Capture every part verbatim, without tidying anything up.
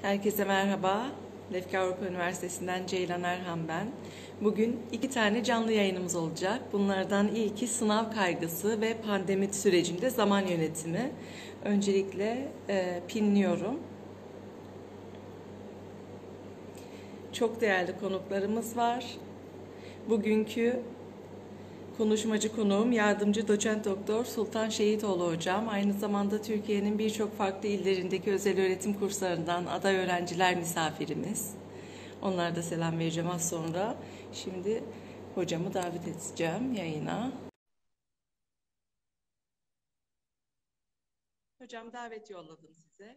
Herkese merhaba. Lefke Avrupa Üniversitesi'nden Ceylan Erhan ben. Bugün iki tane canlı yayınımız olacak. Bunlardan ilki sınav kaygısı ve pandemi sürecinde zaman yönetimi. Öncelikle e, pinliyorum. Çok değerli konuklarımız var. Bugünkü konuşmacı konuğum yardımcı doçent doktor Sultan Şehitoğlu hocam. Aynı zamanda Türkiye'nin birçok farklı illerindeki özel öğretim kurslarından aday öğrenciler misafirimiz. Onlara da selam vereceğim az sonra. Şimdi hocamı davet edeceğim yayına. Hocam davet yolladım size.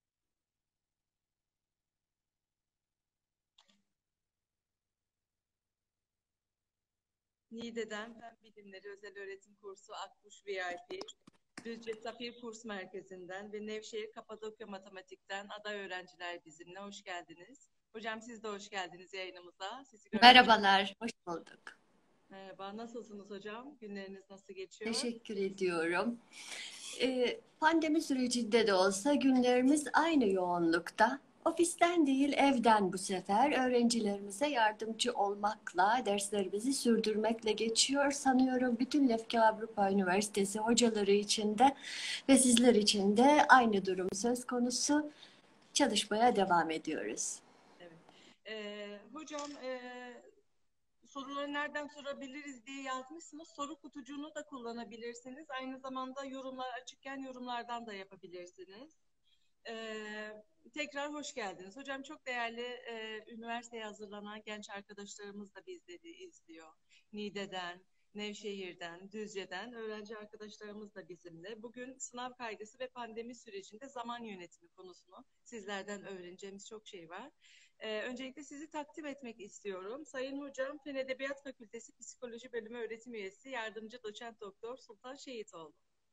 Niğde'den Fen Bilimleri Özel Öğretim Kursu Akkuş V I P, Düzce Safir Kurs Merkezi'nden ve Nevşehir Kapadokya Matematik'ten aday öğrenciler bizimle. Hoş geldiniz. Hocam siz de hoş geldiniz yayınımıza. Sizi görmek Merhabalar, hoş bulduk. Merhaba, nasılsınız hocam? Günleriniz nasıl geçiyor? Teşekkür ediyorum. Ee, pandemi sürecinde de olsa günlerimiz aynı yoğunlukta. Ofisten değil, evden bu sefer öğrencilerimize yardımcı olmakla, derslerimizi sürdürmekle geçiyor. Sanıyorum bütün Lefke Avrupa Üniversitesi hocaları için de ve sizler için de aynı durum söz konusu. Çalışmaya devam ediyoruz. Evet. Ee, hocam, e, soruları nereden sorabiliriz diye yazmışsınız. Soru kutucuğunu da kullanabilirsiniz. Aynı zamanda yorumlar açıkken yorumlardan da yapabilirsiniz. Ee, tekrar hoş geldiniz. Hocam çok değerli e, üniversiteye hazırlanan genç arkadaşlarımız da bizleri izliyor. Niğde'den, Nevşehir'den, Düzce'den öğrenci arkadaşlarımız da bizimle. Bugün sınav kaygısı ve pandemi sürecinde zaman yönetimi konusunu sizlerden öğreneceğimiz çok şey var. Ee, öncelikle sizi takdim etmek istiyorum. Sayın Hocam, Fen Edebiyat Fakültesi Psikoloji Bölümü öğretim üyesi, yardımcı doçent doktor Sultan Şehitoğlu.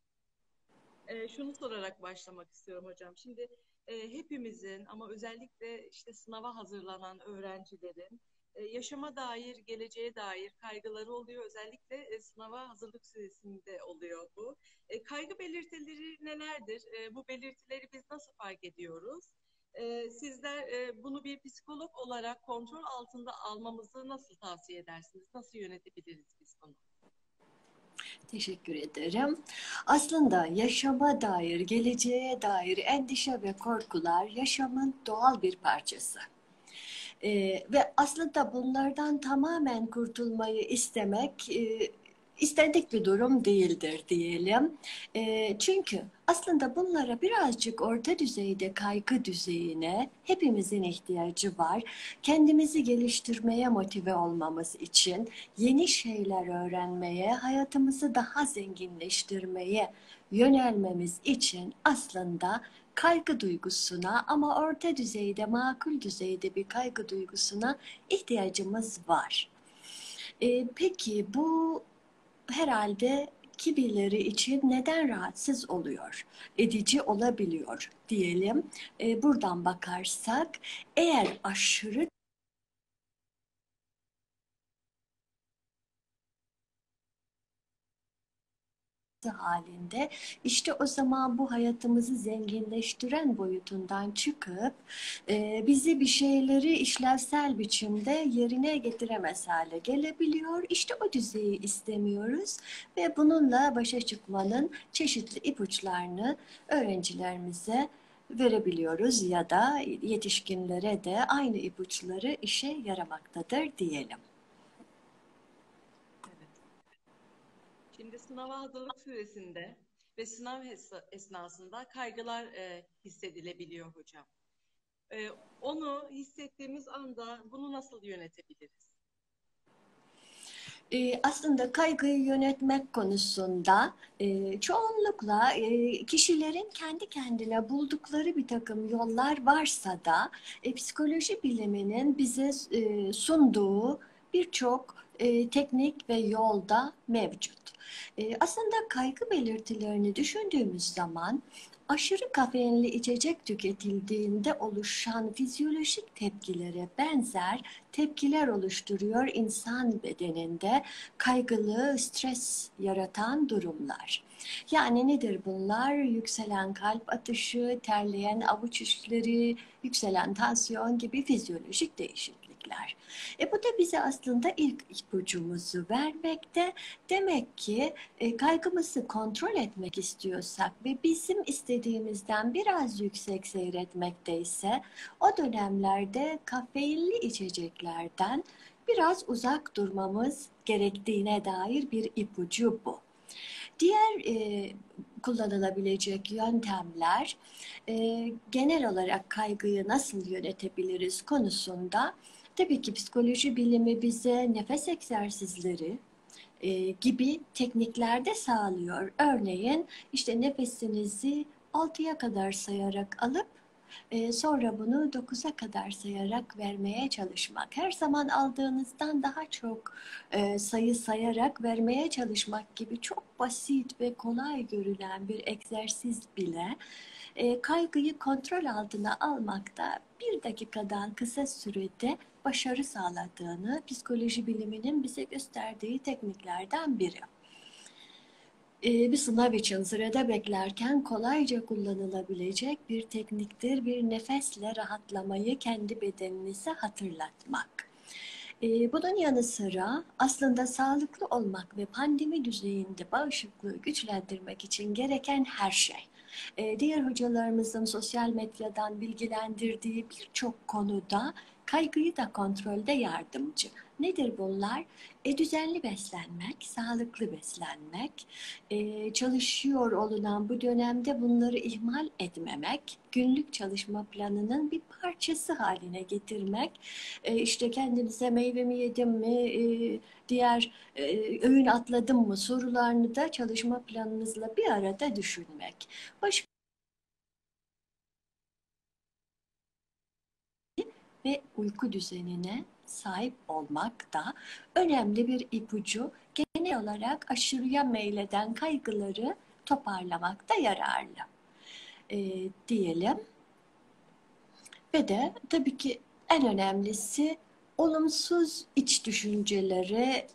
E, şunu sorarak başlamak istiyorum hocam. Şimdi e, hepimizin ama özellikle işte sınava hazırlanan öğrencilerin e, yaşama dair, geleceğe dair kaygıları oluyor. Özellikle e, sınava hazırlık süresinde oluyor bu. E, kaygı belirtileri nelerdir? E, bu belirtileri biz nasıl fark ediyoruz? E, sizler e, bunu bir psikolog olarak kontrol altında almamızı nasıl tavsiye edersiniz? Nasıl yönetebiliriz biz bunu? Teşekkür ederim. Aslında yaşama dair, geleceğe dair endişe ve korkular yaşamın doğal bir parçası. Ee, ve aslında bunlardan tamamen kurtulmayı istemek e, istendik bir durum değildir diyelim. E, çünkü aslında bunlara birazcık orta düzeyde kaygı düzeyine hepimizin ihtiyacı var. Kendimizi geliştirmeye motive olmamız için, yeni şeyler öğrenmeye, hayatımızı daha zenginleştirmeye yönelmemiz için aslında kaygı duygusuna ama orta düzeyde, makul düzeyde bir kaygı duygusuna ihtiyacımız var. Ee, peki bu herhalde kimileri için neden rahatsız oluyor, edici olabiliyor diyelim. Ee, buradan bakarsak eğer aşırı halinde işte o zaman bu hayatımızı zenginleştiren boyutundan çıkıp e, bizi bir şeyleri işlevsel biçimde yerine getiremez hale gelebiliyor. İşte o düzeyi istemiyoruz ve bununla başa çıkmanın çeşitli ipuçlarını öğrencilerimize verebiliyoruz ya da yetişkinlere de aynı ipuçları işe yaramaktadır diyelim. Evet. Şimdi sınava hazırlık süresinde ve sınav esnasında kaygılar e, hissedilebiliyor hocam. E, onu hissettiğimiz anda bunu nasıl yönetebiliriz? E, aslında kaygıyı yönetmek konusunda e, çoğunlukla e, kişilerin kendi kendine buldukları bir takım yollar varsa da e, psikoloji biliminin bize e, sunduğu birçok e, teknik ve yolda mevcut. E, aslında kaygı belirtilerini düşündüğümüz zaman aşırı kafeinli içecek tüketildiğinde oluşan fizyolojik tepkilere benzer tepkiler oluşturuyor insan bedeninde kaygılı, stres yaratan durumlar. Yani nedir bunlar? Yükselen kalp atışı, terleyen avuç içleri, yükselen tansiyon gibi fizyolojik değişiklikler. E bu da bize aslında ilk ipucumuzu vermekte. Demek ki e, kaygımızı kontrol etmek istiyorsak ve bizim istediğimizden biraz yüksek seyretmekteyse o dönemlerde kafeinli içeceklerden biraz uzak durmamız gerektiğine dair bir ipucu bu. Diğer e, kullanılabilecek yöntemler e, genel olarak kaygıyı nasıl yönetebiliriz konusunda tabii ki psikoloji bilimi bize nefes egzersizleri e, gibi teknikler de sağlıyor. Örneğin işte nefesinizi altıya kadar sayarak alıp e, sonra bunu dokuza kadar sayarak vermeye çalışmak. Her zaman aldığınızdan daha çok e, sayı sayarak vermeye çalışmak gibi çok basit ve kolay görülen bir egzersiz bile e, kaygıyı kontrol altına almakta bir dakikadan kısa sürede başarı sağladığını psikoloji biliminin bize gösterdiği tekniklerden biri. Ee, bir sınav için sırada beklerken kolayca kullanılabilecek bir tekniktir. Bir nefesle rahatlamayı kendi bedeninize hatırlatmak. Ee, bunun yanı sıra aslında sağlıklı olmak ve pandemi düzeyinde bağışıklığı güçlendirmek için gereken her şey. Ee, diğer hocalarımızın sosyal medyadan bilgilendirdiği birçok konuda kaygıyı da kontrolde yardımcı. Nedir bunlar? E, düzenli beslenmek, sağlıklı beslenmek, e, çalışıyor olunan bu dönemde bunları ihmal etmemek, günlük çalışma planının bir parçası haline getirmek, e, işte kendinize meyve mi yedim mi, e, diğer e, öğün atladım mı sorularını da çalışma planınızla bir arada düşünmek. Başka ve uyku düzenine sahip olmak da önemli bir ipucu. Genel olarak aşırıya meyleden kaygıları toparlamakta yararlı e, diyelim. Ve de tabii ki en önemlisi olumsuz iç düşüncelere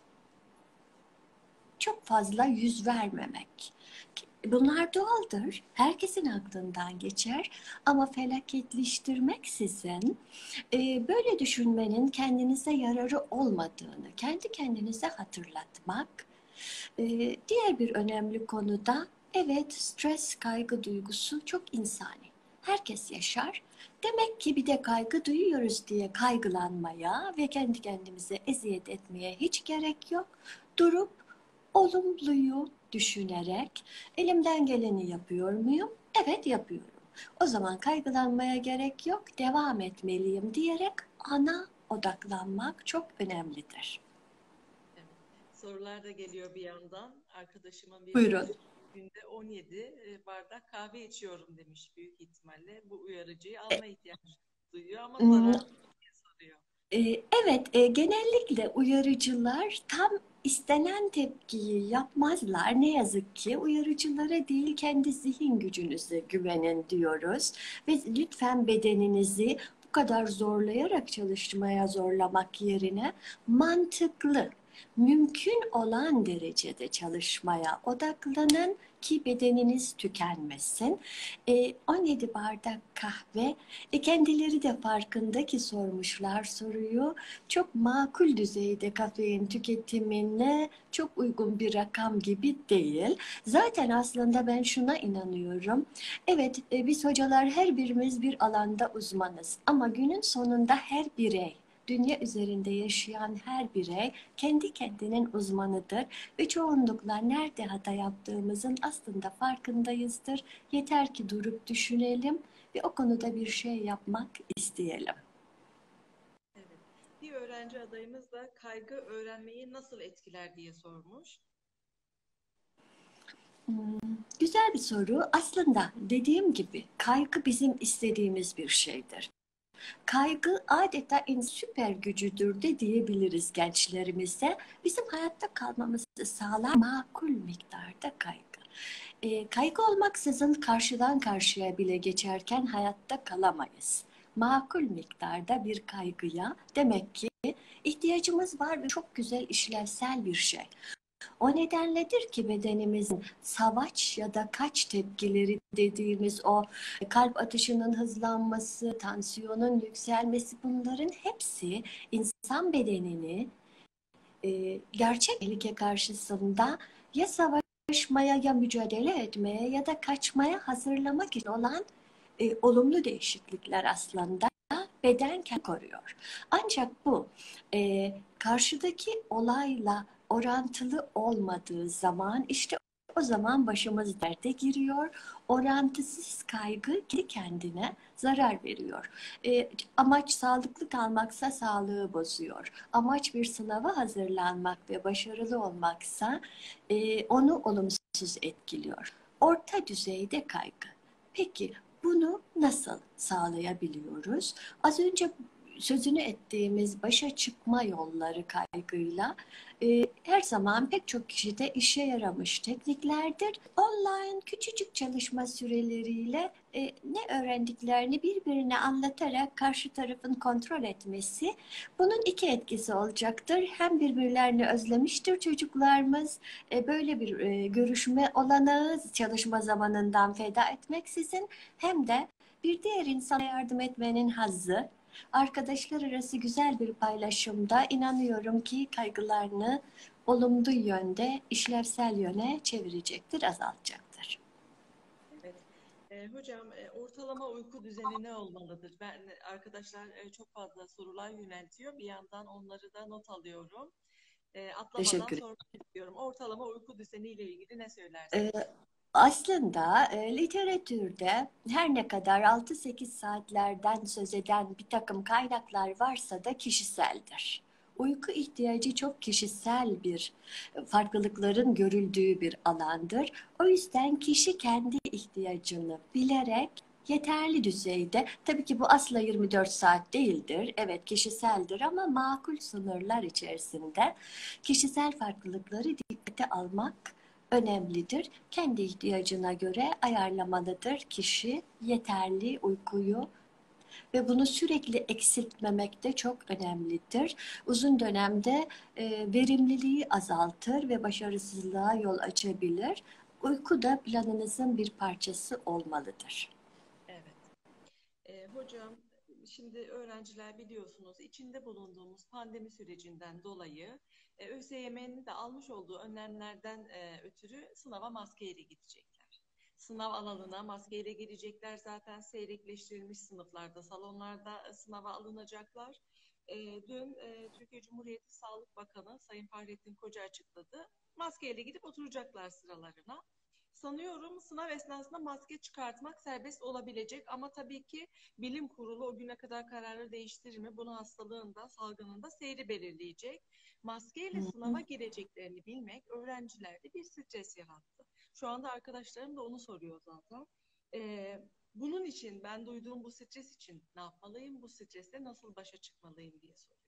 çok fazla yüz vermemek. Bunlar doğaldır. Herkesin aklından geçer ama felaketleştirmeksizin e, böyle düşünmenin kendinize yararı olmadığını kendi kendinize hatırlatmak. E, diğer bir önemli konu da evet stres, kaygı duygusu çok insani. Herkes yaşar. Demek ki bir de kaygı duyuyoruz diye kaygılanmaya ve kendi kendimize eziyet etmeye hiç gerek yok. Durup olumluyu düşünerek elimden geleni yapıyor muyum? Evet yapıyorum. O zaman kaygılanmaya gerek yok, devam etmeliyim diyerek ana odaklanmak çok önemlidir. Evet. Sorular da geliyor bir yandan. Arkadaşımın bir Buyurun. sorusu, günde on yedi bardak kahve içiyorum demiş, büyük ihtimalle. Bu uyarıcıyı alma ihtiyacı duyuyor ama zararlı diye soruyor. E, evet, e, genellikle uyarıcılar tam istenen tepkiyi yapmazlar. Ne yazık ki uyarıcılara değil kendi zihin gücünüze güvenin diyoruz. Ve lütfen bedeninizi bu kadar zorlayarak çalışmaya zorlamak yerine mantıklı, mümkün olan derecede çalışmaya odaklanın ki bedeniniz tükenmesin. E, on yedi bardak kahve, e, kendileri de farkında ki sormuşlar soruyu. Çok makul düzeyde kafein tüketimine çok uygun bir rakam gibi değil. Zaten aslında ben şuna inanıyorum. Evet, e, biz hocalar her birimiz bir alanda uzmanız ama günün sonunda her birey, dünya üzerinde yaşayan her birey kendi kendinin uzmanıdır ve çoğunlukla nerede hata yaptığımızın aslında farkındayızdır. Yeter ki durup düşünelim ve o konuda bir şey yapmak isteyelim. Evet. Bir öğrenci adayımız da kaygı öğrenmeyi nasıl etkiler diye sormuş. Hmm, güzel bir soru. Aslında dediğim gibi kaygı bizim istediğimiz bir şeydir. Kaygı adeta en süper gücüdür de diyebiliriz gençlerimize. Bizim hayatta kalmamızı sağlar makul miktarda kaygı. E, kaygı olmaksızın karşıdan karşıya bile geçerken hayatta kalamayız. Makul miktarda bir kaygıya demek ki ihtiyacımız var ve çok güzel işlevsel bir şey. O nedenledir ki bedenimizin savaş ya da kaç tepkileri dediğimiz o kalp atışının hızlanması, tansiyonun yükselmesi, bunların hepsi insan bedenini e, gerçek tehlike karşısında ya savaşmaya ya mücadele etmeye ya da kaçmaya hazırlamak için olan e, olumlu değişiklikler aslında beden kendini koruyor. Ancak bu e, karşıdaki olayla orantılı olmadığı zaman işte o zaman başımız derde giriyor. Orantısız kaygı kendi kendine zarar veriyor. E, amaç sağlıklı kalmaksa sağlığı bozuyor. Amaç bir sınava hazırlanmak ve başarılı olmaksa e, onu olumsuz etkiliyor. Orta düzeyde kaygı. Peki bunu nasıl sağlayabiliyoruz? Az önce sözünü ettiğimiz başa çıkma yolları kaygıyla e, her zaman pek çok kişide işe yaramış tekniklerdir. Online küçücük çalışma süreleriyle e, ne öğrendiklerini birbirine anlatarak karşı tarafın kontrol etmesi, bunun iki etkisi olacaktır. Hem birbirlerini özlemiştir çocuklarımız, e, böyle bir e, görüşme olanağı çalışma zamanından feda etmeksizin, hem de bir diğer insana yardım etmenin hazzı, arkadaşlar arası güzel bir paylaşımda inanıyorum ki kaygılarını olumlu yönde, işlevsel yöne çevirecektir, azaltacaktır. Evet. E, hocam e, ortalama uyku düzeni ne olmalıdır? Ben arkadaşlar e, çok fazla sorular yöneltiyor. Bir yandan onları da not alıyorum. E, atlamadan Teşekkür ederim. sormak istiyorum. Ortalama uyku düzeniyle ilgili ne Ee, söylersiniz? aslında e, literatürde her ne kadar altı sekiz saatlerden söz eden bir takım kaynaklar varsa da kişiseldir. Uyku ihtiyacı çok kişisel bir, e, farklılıkların görüldüğü bir alandır. O yüzden kişi kendi ihtiyacını bilerek yeterli düzeyde, tabii ki bu asla yirmi dört saat değildir. Evet, kişiseldir ama makul sınırlar içerisinde kişisel farklılıkları dikkate almak önemlidir. Kendi ihtiyacına göre ayarlamalıdır kişi yeterli uykuyu ve bunu sürekli eksiltmemek de çok önemlidir. Uzun dönemde e, verimliliği azaltır ve başarısızlığa yol açabilir. Uyku da planınızın bir parçası olmalıdır. Evet. E, hocam, şimdi öğrenciler biliyorsunuz içinde bulunduğumuz pandemi sürecinden dolayı e, ÖSYM'nin de almış olduğu önlemlerden e, ötürü sınava maskeyle gidecekler. Sınav alanına maskeyle girecekler. Zaten seyrekleştirilmiş sınıflarda, salonlarda e, sınava alınacaklar. E, dün e, Türkiye Cumhuriyeti Sağlık Bakanı Sayın Fahrettin Koca açıkladı. Maskeyle gidip oturacaklar sıralarına. Sanıyorum sınav esnasında maske çıkartmak serbest olabilecek ama tabii ki bilim kurulu o güne kadar kararı değiştirir mi? Bunu hastalığında, salgınında seyri belirleyecek. Maskeyle sınava gireceklerini bilmek öğrencilerde bir stres yarattı. Şu anda arkadaşlarım da onu soruyor zaten. Ee, bunun için ben duyduğum bu stres için ne yapmalıyım? Bu stresle nasıl başa çıkmalıyım diye soruyor.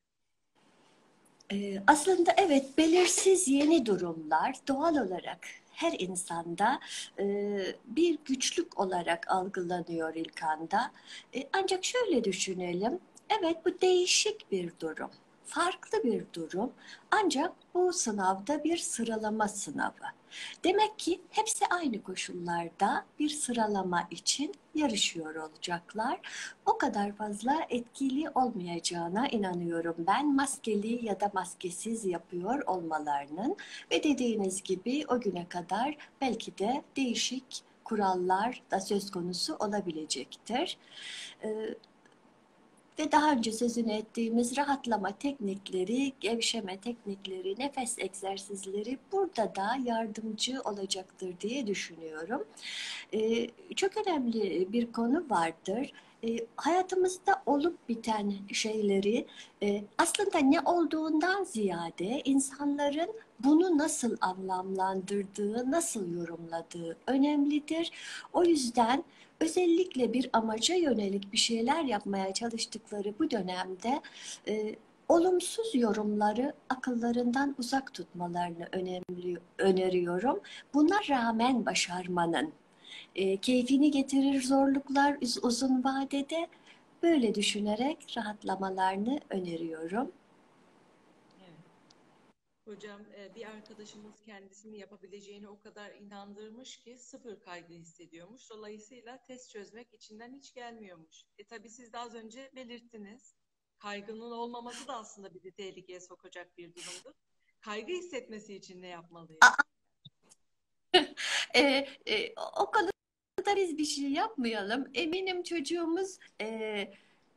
Ee, aslında evet, belirsiz yeni durumlar doğal olarak her insanda e, bir güçlük olarak algılanıyor ilk anda. E, ancak şöyle düşünelim, evet bu değişik bir durum, farklı bir durum, ancak bu sınavda bir sıralama sınavı. Demek ki hepsi aynı koşullarda bir sıralama için yarışıyor olacaklar. O kadar fazla etkili olmayacağına inanıyorum ben, maskeli ya da maskesiz yapıyor olmalarının. Ve dediğiniz gibi o güne kadar belki de değişik kurallar da söz konusu olabilecektir. Ee, Ve daha önce sözünü ettiğimiz rahatlama teknikleri, gevşeme teknikleri, nefes egzersizleri burada da yardımcı olacaktır diye düşünüyorum. Ee, çok önemli bir konu vardır. Ee, hayatımızda olup biten şeyleri e, aslında ne olduğundan ziyade insanların bunu nasıl anlamlandırdığı, nasıl yorumladığı önemlidir. O yüzden özellikle bir amaca yönelik bir şeyler yapmaya çalıştıkları bu dönemde e, olumsuz yorumları akıllarından uzak tutmalarını önemli öneriyorum. Buna rağmen başarmanın e, keyfini getirir zorluklar uzun vadede. Böyle düşünerek rahatlamalarını öneriyorum. Evet. Hocam e, bir arkadaşımız kendisini yapabileceğini o kadar inandırmış ki sıfır kaygı hissediyormuş. Dolayısıyla test çözmek içinden hiç gelmiyormuş. E tabii siz de az önce belirttiniz. Kaygının olmaması da aslında bizi tehlikeye sokacak bir durumdur. Kaygı hissetmesi için ne yapmalıyız? E, e, o konuda biz bir şey yapmayalım. Eminim çocuğumuz e,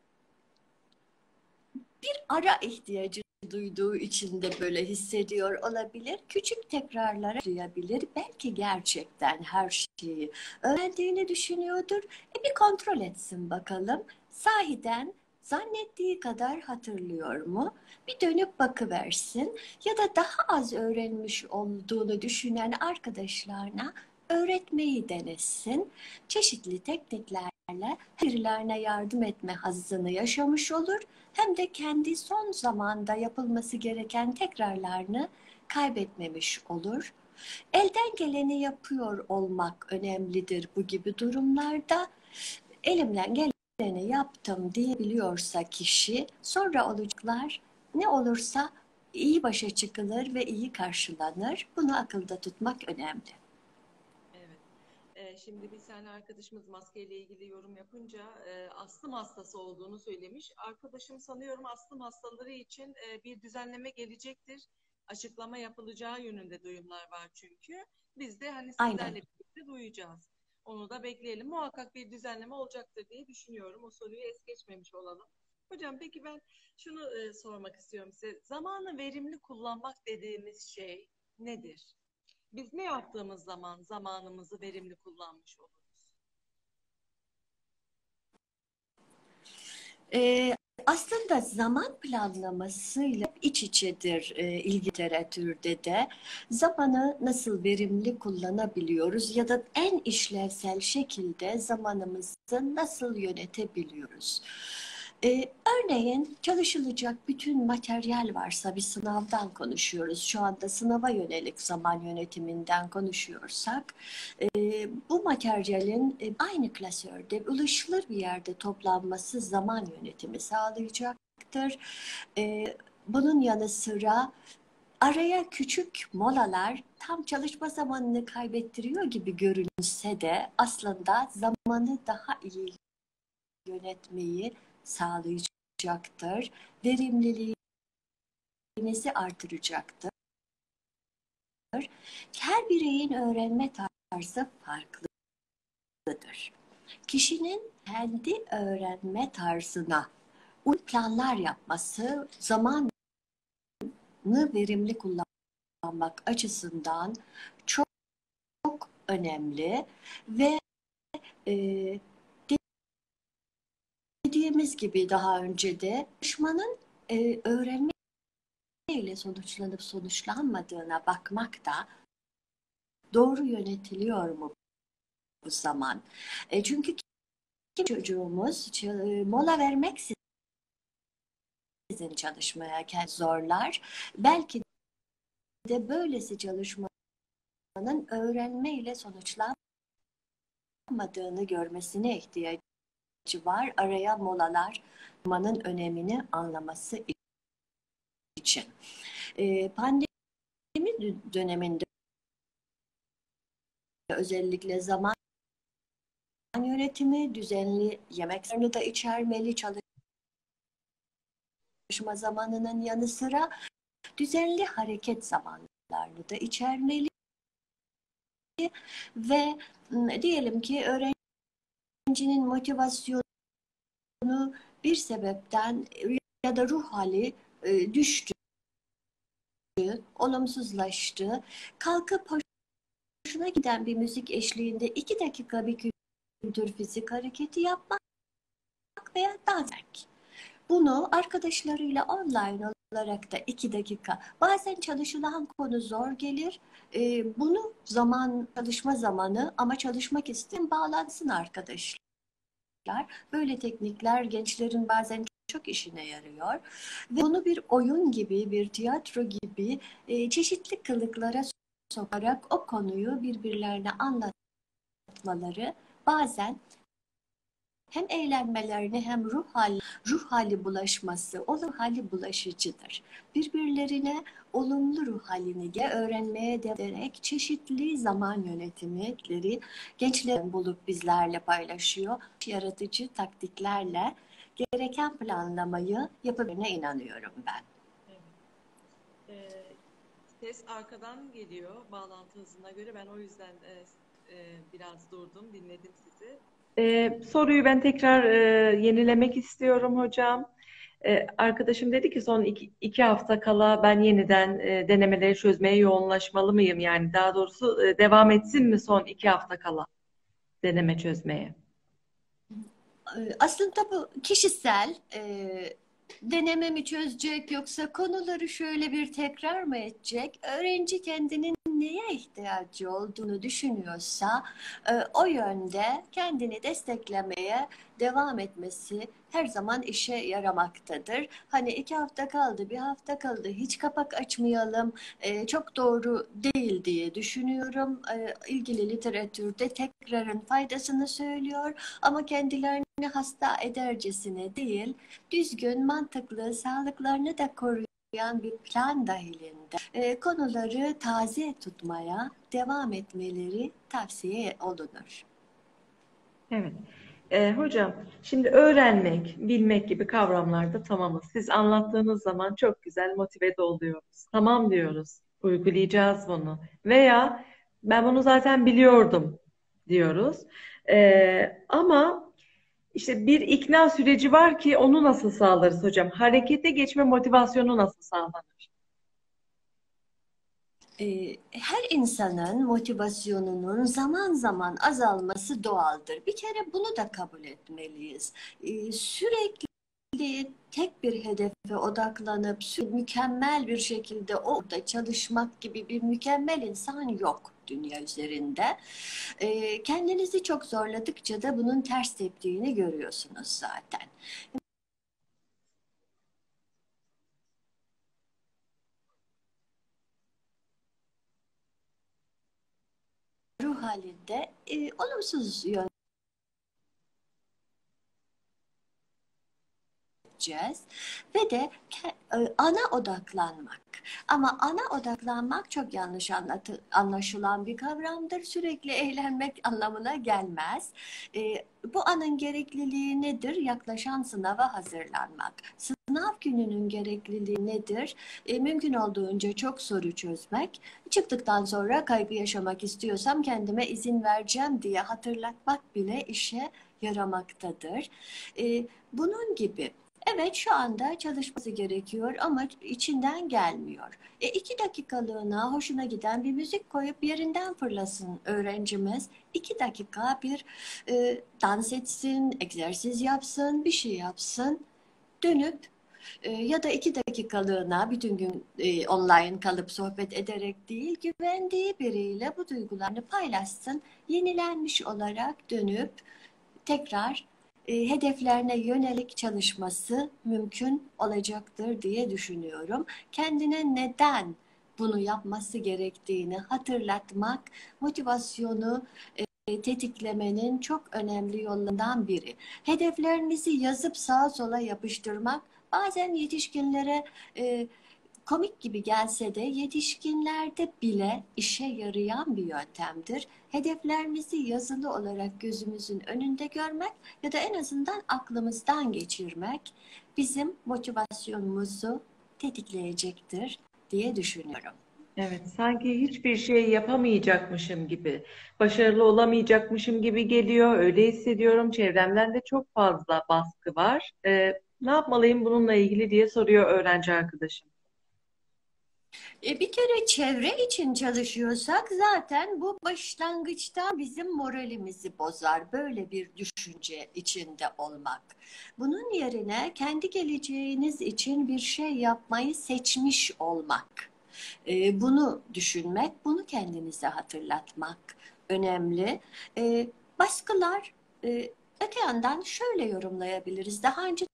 bir ara ihtiyacı duyduğu için de böyle hissediyor olabilir. Küçük tekrarlara duyabilir. Belki gerçekten her şeyi öğrendiğini düşünüyordur. E bir kontrol etsin bakalım. Sahiden zannettiği kadar hatırlıyor mu? Bir dönüp bakıversin. Ya da daha az öğrenmiş olduğunu düşünen arkadaşlarına öğretmeyi denesin. Çeşitli tekniklerle birilerine yardım etme hazzını yaşamış olur, hem de kendi son zamanda yapılması gereken tekrarlarını kaybetmemiş olur. Elden geleni yapıyor olmak önemlidir bu gibi durumlarda. Elimden geleni yaptım diyebiliyorsa kişi, sonra olacaklar ne olursa iyi başa çıkılır ve iyi karşılanır. Bunu akılda tutmak önemli. Evet. Ee, şimdi bir tane arkadaşımız maskeyle ilgili yorum yapınca e, astım hastası olduğunu söylemiş. Arkadaşım sanıyorum astım hastaları için e, bir düzenleme gelecektir. Açıklama yapılacağı yönünde duyumlar var çünkü. Biz de hani Aynen. sizlerle birlikte duyacağız. Onu da bekleyelim. Muhakkak bir düzenleme olacaktır diye düşünüyorum. O soruyu es geçmemiş olalım. Hocam peki ben şunu e, sormak istiyorum size. Zamanı verimli kullanmak dediğimiz şey nedir? Biz ne yaptığımız zaman zamanımızı verimli kullanmış oluruz? Ee, aslında zaman planlamasıyla iç içedir e, ilgi literatürde de. Zamanı nasıl verimli kullanabiliyoruz ya da en işlevsel şekilde zamanımızı nasıl yönetebiliyoruz? Ee, örneğin çalışılacak bütün materyal varsa, bir sınavdan konuşuyoruz. Şu anda sınava yönelik zaman yönetiminden konuşuyorsak, e, bu materyalin e, aynı klasörde ulaşılır bir yerde toplanması zaman yönetimi sağlayacaktır. E, bunun yanı sıra araya küçük molalar tam çalışma zamanını kaybettiriyor gibi görünse de aslında zamanı daha iyi yönetmeyi sağlayacaktır. Verimliliğinizi artıracaktır. Her bireyin öğrenme tarzı farklıdır. Kişinin kendi öğrenme tarzına uygun planlar yapması zamanı verimli kullanmak açısından çok, çok önemli ve e, dediğimiz gibi daha önce de çalışmanın e, öğrenme ile sonuçlanıp sonuçlanmadığına bakmak da doğru yönetiliyor mu bu zaman? E, çünkü çocuğumuz mola vermeksizin çalışmaya zorlar. Belki de böylesi çalışmanın öğrenme ile sonuçlanmadığını görmesine ihtiyacı var. Araya molalar yapmanın önemini anlaması için. Ee, pandemi döneminde özellikle zaman yönetimi, düzenli yemeklerini de içermeli, çalışma zamanının yanı sıra düzenli hareket zamanlarını da içermeli ve diyelim ki öğrencinin motivasyonu bir sebepten ya da ruh hali e, düştü, olumsuzlaştı. Kalkıp hoşuna giden bir müzik eşliğinde iki dakika bir kültür fizik hareketi yapmak veya dans etmek. Bunu arkadaşlarıyla online olarak da iki dakika. Bazen çalışılan konu zor gelir. E, bunu zaman, çalışma zamanı ama çalışmak isteyen bağlansın arkadaşlar. Böyle teknikler gençlerin bazen çok işine yarıyor. Ve bunu bir oyun gibi, bir tiyatro gibi e, çeşitli kılıklara sokarak o konuyu birbirlerine anlatmaları bazen hem eğlenmelerini hem ruh hali, ruh hali bulaşması, o ruh hali bulaşıcıdır. Birbirlerine olumlu ruh halini de öğrenmeye devam ederek çeşitli zaman yönetimleri gençlerin bulup bizlerle paylaşıyor. Yaratıcı taktiklerle gereken planlamayı yapabildiğine inanıyorum ben. Evet. Ee, Ses arkadan geliyor bağlantı hızına göre. Ben o yüzden e, e, biraz durdum, dinledim sizi. Ee, soruyu ben tekrar e, yenilemek istiyorum hocam. Ee, arkadaşım dedi ki son iki, iki hafta kala ben yeniden e, denemeleri çözmeye yoğunlaşmalı mıyım? Yani daha doğrusu e, devam etsin mi son iki hafta kala deneme çözmeye? Aslında bu kişisel e, deneme mi çözecek yoksa konuları şöyle bir tekrar mı edecek? Öğrenci kendinin neye ihtiyacı olduğunu düşünüyorsa e, o yönde kendini desteklemeye devam etmesi her zaman işe yaramaktadır. Hani iki hafta kaldı, bir hafta kaldı, hiç kapak açmayalım, e, çok doğru değil diye düşünüyorum. E, ilgili literatürde tekrarın faydasını söylüyor ama kendilerini hasta edercesine değil, düzgün, mantıklı, sağlıklarını da koruyan bir plan dahilinde e, konuları taze tutmaya devam etmeleri tavsiye olunur. Evet. Ee, hocam, şimdi öğrenmek, bilmek gibi kavramlarda tamamız. Siz anlattığınız zaman çok güzel motive de oluyoruz. Tamam diyoruz, uygulayacağız bunu. Veya ben bunu zaten biliyordum diyoruz. Ee, ama işte bir ikna süreci var ki onu nasıl sağlarız hocam? Harekete geçme motivasyonu nasıl sağlanır? E, her insanın motivasyonunun zaman zaman azalması doğaldır. Bir kere bunu da kabul etmeliyiz. E, sürekli tek bir hedefe odaklanıp mükemmel bir şekilde orada çalışmak gibi bir mükemmel insan yok dünya üzerinde. E, kendinizi çok zorladıkça da bunun ters teptiğini görüyorsunuz zaten. Ruh halinde e, olumsuz yön edeceğiz ve de e, ana odaklanmak. Ama ana odaklanmak çok yanlış anlatı, anlaşılan bir kavramdır. Sürekli eğlenmek anlamına gelmez. E, bu anın gerekliliği nedir? Yaklaşan sınava hazırlanmak. Sınav gününün gerekliliği nedir? E, mümkün olduğunca çok soru çözmek. Çıktıktan sonra kaygı yaşamak istiyorsam kendime izin vereceğim diye hatırlatmak bile işe yaramaktadır. E, bunun gibi. Evet, şu anda çalışması gerekiyor ama içinden gelmiyor. E, iki dakikalığına hoşuna giden bir müzik koyup yerinden fırlasın öğrencimiz. İki dakika bir e, dans etsin, egzersiz yapsın, bir şey yapsın. Dönüp e, ya da iki dakikalığına bütün gün e, online kalıp sohbet ederek değil, güvendiği biriyle bu duygularını paylaşsın. Yenilenmiş olarak dönüp tekrar e, hedeflerine yönelik çalışması mümkün olacaktır diye düşünüyorum. Kendine neden bunu yapması gerektiğini hatırlatmak, motivasyonu e, tetiklemenin çok önemli yollarından biri. Hedeflerinizi yazıp sağa sola yapıştırmak bazen yetişkinlere e, komik gibi gelse de yetişkinlerde bile işe yarayan bir yöntemdir. Hedeflerimizi yazılı olarak gözümüzün önünde görmek ya da en azından aklımızdan geçirmek bizim motivasyonumuzu tetikleyecektir diye düşünüyorum. Evet, sanki hiçbir şey yapamayacakmışım gibi, başarılı olamayacakmışım gibi geliyor. Öyle hissediyorum. Çevremden de çok fazla baskı var. Ee, ne yapmalıyım bununla ilgili diye soruyor öğrenci arkadaşım. E, bir kere çevre için çalışıyorsak zaten bu başlangıçta bizim moralimizi bozar. Böyle bir düşünce içinde olmak. Bunun yerine kendi geleceğiniz için bir şey yapmayı seçmiş olmak. E, bunu düşünmek, bunu kendinize hatırlatmak önemli. E, baskılar, e, öte yandan şöyle yorumlayabiliriz. Daha önce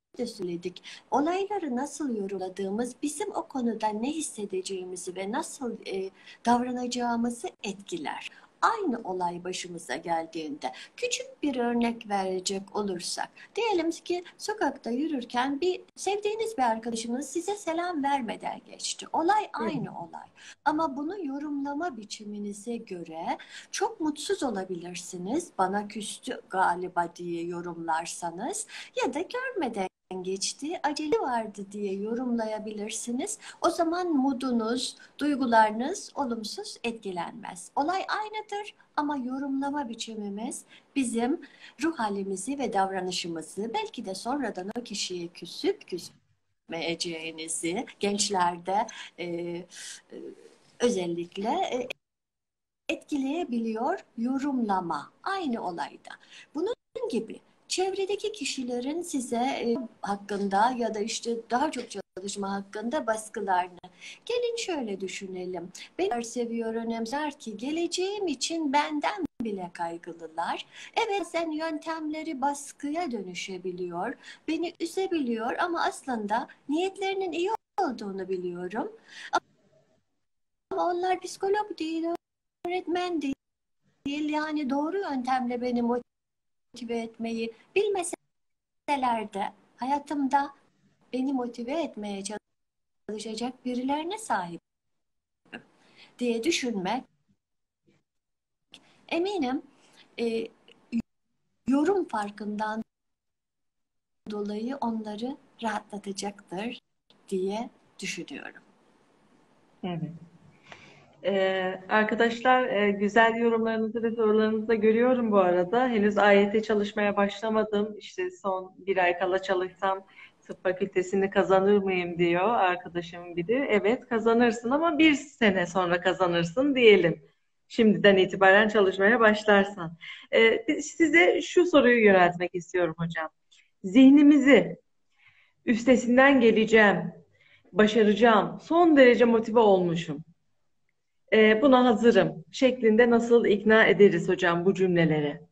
de söyledik. Olayları nasıl yorumladığımız bizim o konuda ne hissedeceğimizi ve nasıl e, davranacağımızı etkiler. Aynı olay başımıza geldiğinde küçük bir örnek verecek olursak, diyelim ki sokakta yürürken bir sevdiğiniz bir arkadaşınız size selam vermeden geçti. Olay Hı. aynı olay. Ama bunu yorumlama biçiminize göre çok mutsuz olabilirsiniz. Bana küstü galiba diye yorumlarsanız ya da görmeden geçti, acele vardı diye yorumlayabilirsiniz. O zaman modunuz, duygularınız olumsuz etkilenmez. Olay aynıdır ama yorumlama biçimimiz bizim ruh halimizi ve davranışımızı, belki de sonradan o kişiye küsüp küsmeyeceğinizi gençlerde e, e, özellikle e, etkileyebiliyor yorumlama aynı olayda. Bunun gibi çevredeki kişilerin size e, hakkında ya da işte daha çok çalışma hakkında baskılarını. Gelin şöyle düşünelim. Beni seviyor, önemser ki geleceğim için benden bile kaygılılar. Evet, sen yöntemleri baskıya dönüşebiliyor, beni üzebiliyor ama aslında niyetlerinin iyi olduğunu biliyorum. Ama onlar psikolog değil, öğretmen değil. Değil yani doğru yöntemle beni motive etmeyi bilmeseler de hayatımda beni motive etmeye çalışacak birilerine sahip diye düşünmek eminim e, yorum farkından dolayı onları rahatlatacaktır diye düşünüyorum. Evet. Ee, arkadaşlar e, güzel yorumlarınızı ve sorularınızı da görüyorum bu arada. Henüz A Y T çalışmaya başlamadım. İşte son bir ay kala çalışsam tıp fakültesini kazanır mıyım diyor arkadaşım biri. Evet kazanırsın ama bir sene sonra kazanırsın diyelim. Şimdiden itibaren çalışmaya başlarsan. Ee, size şu soruyu yöneltmek istiyorum hocam. Zihnimizi üstesinden geleceğim, başaracağım, son derece motive olmuşum. E, buna hazırım şeklinde nasıl ikna ederiz hocam bu cümleleri?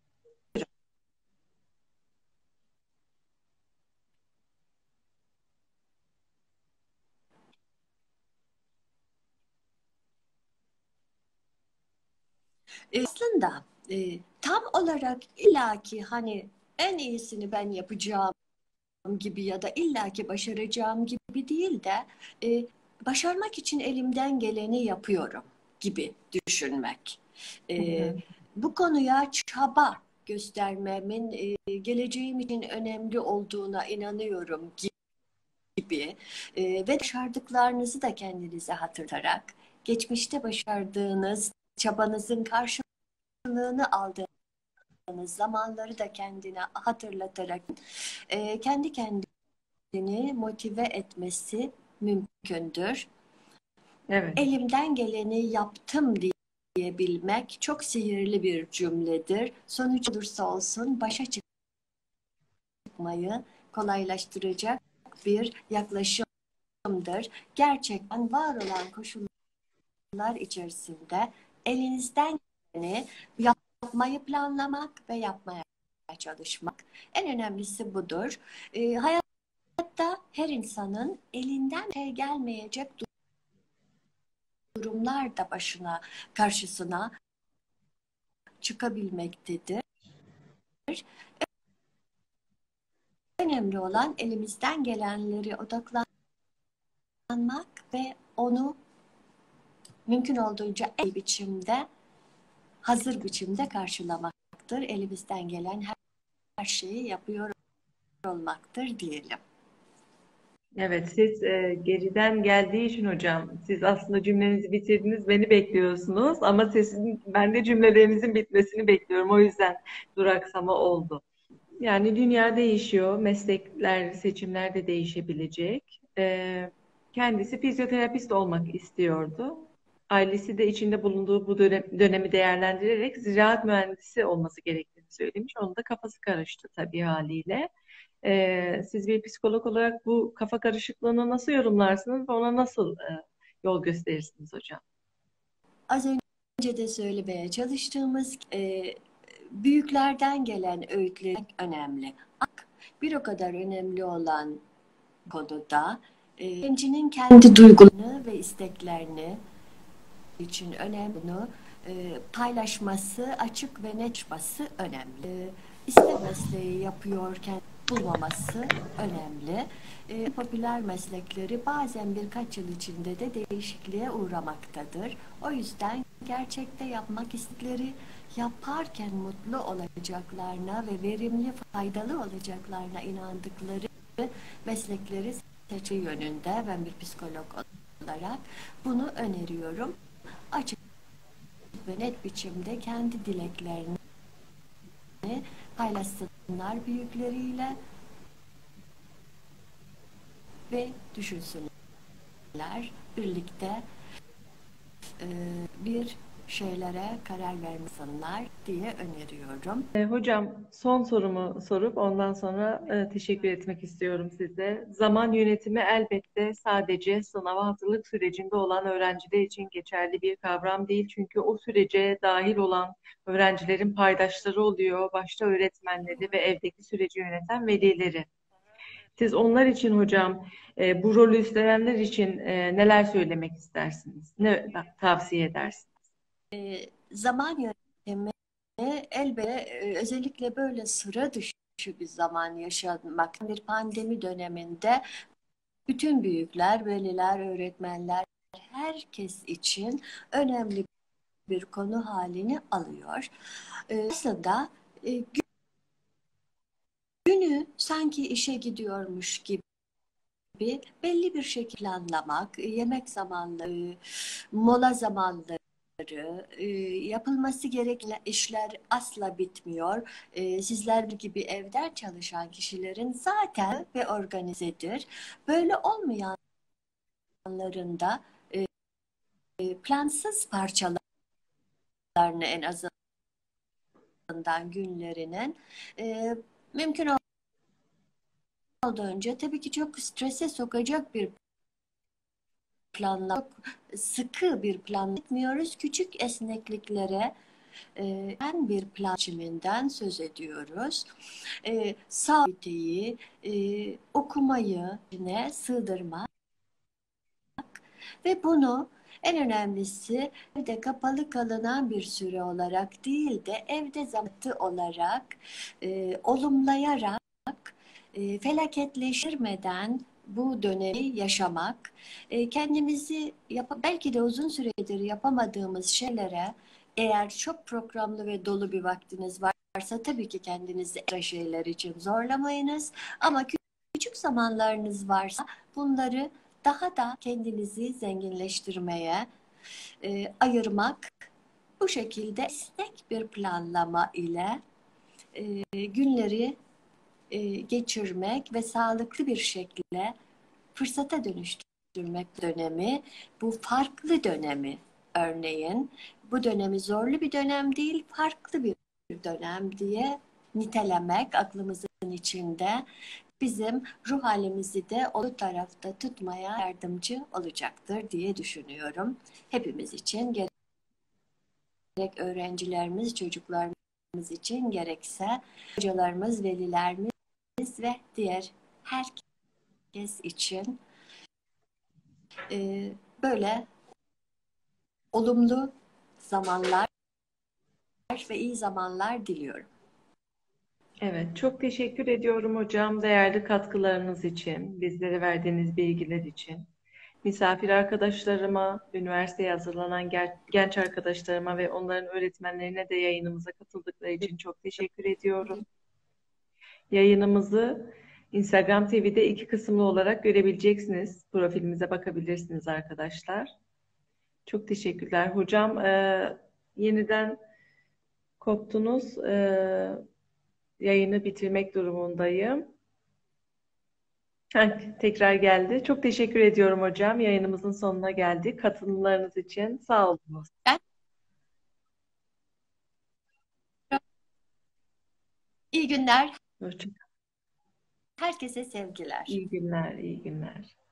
E, aslında e, tam olarak illaki hani en iyisini ben yapacağım gibi ya da illaki başaracağım gibi değil de e, başarmak için elimden geleni yapıyorum gibi düşünmek. Hı E, hı. bu konuya çaba göstermemin e, geleceğim için önemli olduğuna inanıyorum gibi e, ve başardıklarınızı da kendinize hatırlatarak geçmişte başardığınız çabanızın karşılığını aldığınız zamanları da kendine hatırlatarak e, kendi kendini motive etmesi mümkündür. Evet, Elimden geleni yaptım diyebilmek çok sihirli bir cümledir. Sonuç olursa olsun başa çıkmayı kolaylaştıracak bir yaklaşımdır. Gerçekten var olan koşullar içerisinde elinizden geleni yapmayı planlamak ve yapmaya çalışmak. En önemlisi budur. E, hayatta her insanın elinden şey gelmeyecek durumlar da başına, karşısına çıkabilmektedir. Önemli olan elimizden gelenleri odaklanmak ve onu mümkün olduğunca en iyi biçimde, hazır biçimde karşılamaktır. Elimizden gelen her şeyi yapıyor olmaktır diyelim. evet. Siz e, geriden geldiği için hocam, siz aslında cümlenizi bitirdiniz, beni bekliyorsunuz ama sizin, ben de cümlelerinizin bitmesini bekliyorum. O yüzden duraksama oldu. Yani dünya değişiyor, meslekler, seçimler de değişebilecek. Ee, kendisi fizyoterapist olmak istiyordu. Ailesi de içinde bulunduğu bu dönem, dönemi değerlendirerek ziraat mühendisi olması gerektiğini söylemiş. Onun da kafası karıştı tabii haliyle. Ee, siz bir psikolog olarak bu kafa karışıklığını nasıl yorumlarsınız ve ona nasıl e, yol gösterirsiniz hocam? Az önce de söylemeye çalıştığımız e, büyüklerden gelen öğütler önemli. bir o kadar önemli olan konuda e, öğrencinin kendi duygularını ve isteklerini için önemli bunu e, paylaşması, açık ve net çıkması önemli. E, iste mesleği yapıyorken bulmaması önemli. E, popüler meslekleri bazen birkaç yıl içinde de değişikliğe uğramaktadır. O yüzden gerçekte yapmak istedikleri, yaparken mutlu olacaklarına ve verimli, faydalı olacaklarına inandıkları meslekleri seçme yönünde ben bir psikolog olarak bunu öneriyorum. Açık ve net biçimde kendi dileklerini paylaşsınlar büyükleriyle ve düşünsünler. Birlikte e, bir şeylere karar vermesinler diye öneriyorum. E, hocam son sorumu sorup ondan sonra e, teşekkür etmek istiyorum size. Zaman yönetimi elbette sadece sınava hazırlık sürecinde olan öğrenciler için geçerli bir kavram değil. Çünkü o sürece dahil olan öğrencilerin paydaşları oluyor, başta öğretmenleri ve evdeki süreci yöneten velileri. Siz onlar için hocam e, bu rolü üstlenenler için e, neler söylemek istersiniz? Ne tavsiye edersiniz? E, zaman yönetimi elbette e, özellikle böyle sıra dışı bir zaman yaşamak bir pandemi döneminde bütün büyükler, veliler, öğretmenler herkes için önemli bir konu halini alıyor. E, aslında e, günü sanki işe gidiyormuş gibi belli bir şekilde planlamak, yemek zamanları, mola zamanları, e, yapılması gereken işler asla bitmiyor. E, sizler gibi evden çalışan kişilerin zaten ve organizedir. Böyle olmayanların da e, plansız parçalarını en azından günlerinin e, mümkün olduğunca tabii ki çok strese sokacak bir planla, çok sıkı bir plan etmiyoruz. Küçük esnekliklere e, ben bir plan biçiminden söz ediyoruz. E, sabiteyi, e, okumayı yine sığdırmak ve bunu en önemlisi evde kapalı kalınan bir süre olarak değil de evde zamanı olarak e, olumlayarak e, felaketleştirmeden bu dönemi yaşamak, e, kendimizi yap belki de uzun süredir yapamadığımız şeylere eğer çok programlı ve dolu bir vaktiniz varsa tabii ki kendinizi ekstra şeyler için zorlamayınız. Ama küçük zamanlarınız varsa bunları daha da kendinizi zenginleştirmeye e, ayırmak, bu şekilde esnek bir planlama ile e, günleri e, geçirmek ve sağlıklı bir şekilde fırsata dönüştürmek dönemi, bu farklı dönemi örneğin, bu dönemi zorlu bir dönem değil, farklı bir dönem diye nitelemek aklımızın içinde bizim ruh halimizi de o tarafta tutmaya yardımcı olacaktır diye düşünüyorum. Hepimiz için gerek öğrencilerimiz, çocuklarımız için gerekse hocalarımız, velilerimiz ve diğer herkes için e, böyle olumlu zamanlar ve iyi zamanlar diliyorum. Evet, çok teşekkür ediyorum hocam değerli katkılarınız için, bizlere verdiğiniz bilgiler için. Misafir arkadaşlarıma, üniversiteye hazırlanan genç arkadaşlarıma ve onların öğretmenlerine de yayınımıza katıldıkları için çok teşekkür ediyorum. Yayınımızı Instagram T V'de iki kısımlı olarak görebileceksiniz. Profilimize bakabilirsiniz arkadaşlar. Çok teşekkürler. Hocam e, yeniden koptunuz. E, yayını bitirmek durumundayım. Heh, tekrar geldi. Çok teşekkür ediyorum hocam. Yayınımızın sonuna geldik. Katılımlarınız için sağ olunuz. Ben iyi günler. Hoşçakalın. Herkese sevgiler. İyi günler, iyi günler.